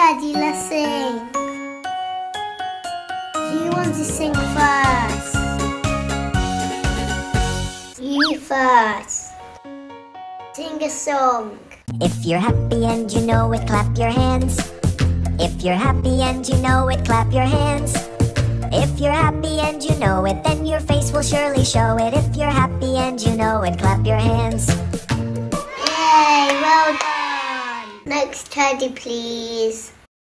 Teddy, let's sing. Do you want to sing first? You first. Sing a song. If you're happy and you know it, clap your hands. If you're happy and you know it, clap your hands. If you're happy and you know it, then your face will surely show it. If you're happy and you know it, clap your hands. Yay, well done. Next Teddy, please.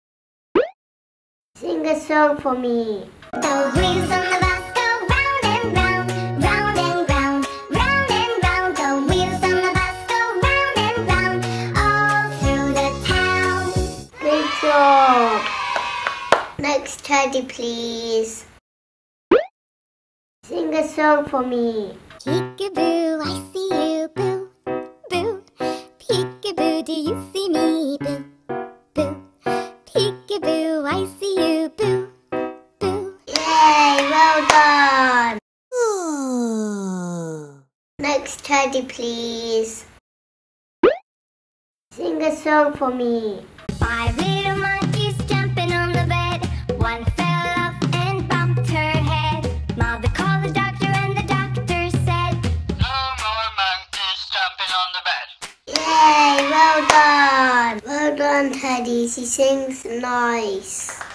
Sing a song for me. The wheels on the bus go round and round, round and round, round and round. The wheels on the bus go round and round, all through the town. Good job. Next Teddy, please. Sing a song for me. Peekaboo, I see you, boo, boo. Peekaboo, do you see me, boo, boo. Peekaboo, I see you, boo, boo. Yay, well done. Next Teddy, please. Sing a song for me. 5 little monkeys jumping on the bed. One fell off and bumped her head. Mother called the doctor and the doctor said, "No more monkeys jumping on the bed." Yay, well done. Well done, Teddy. She sings nice.